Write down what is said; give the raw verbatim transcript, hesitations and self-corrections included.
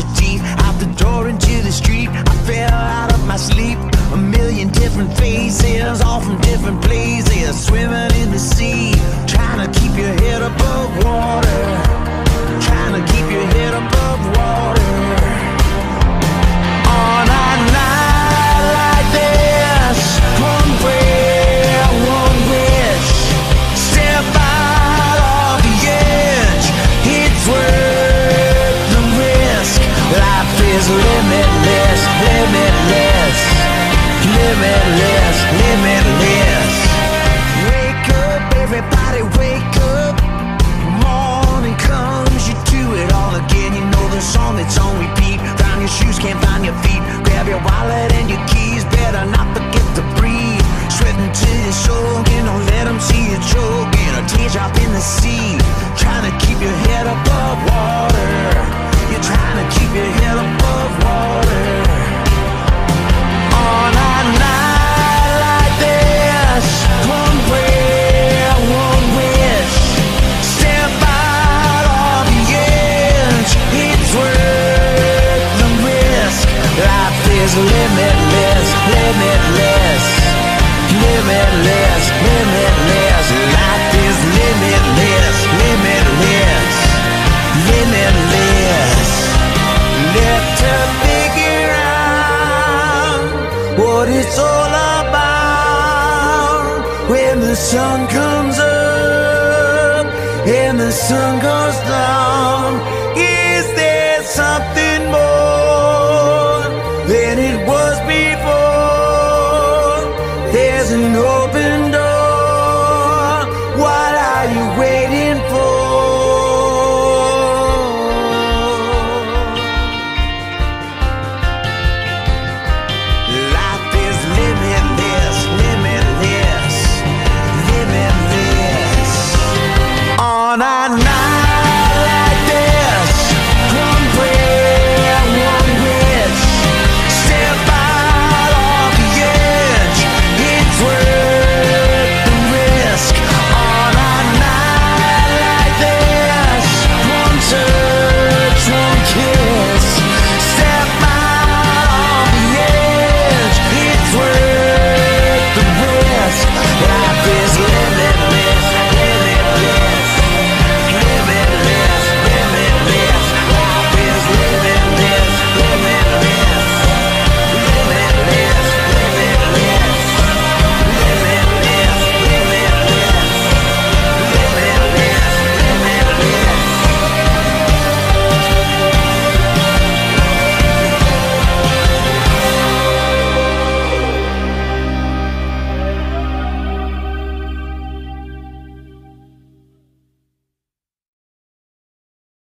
teeth. Out the door into the street, I fell out of my sleep. A million different faces, all from different places, swimming in the sea, trying to keep your head above water, trying to keep your head above water. On a night like this, one prayer, one wish, step out of the edge, it's worth the risk. Life is limitless, limitless, limitless, limitless. Wake up, everybody wake up. Morning comes, you do it all again. You know the song that's on repeat. Found your shoes, can't find your feet. Grab your wallet and your keys, better not forget to breathe. Sweating till you're soaking, don't let them see you choking. A teardrop in the sea, trying to keep your head above water. You're trying to keep your head above water. On a night like this, one prayer, one wish, step out of the edge, it's worth the risk. Life is limitless, limitless, limitless, limitless. Life is limitless, limitless, limitless. Let her figure out what it's all about when the sun comes up and the sun goes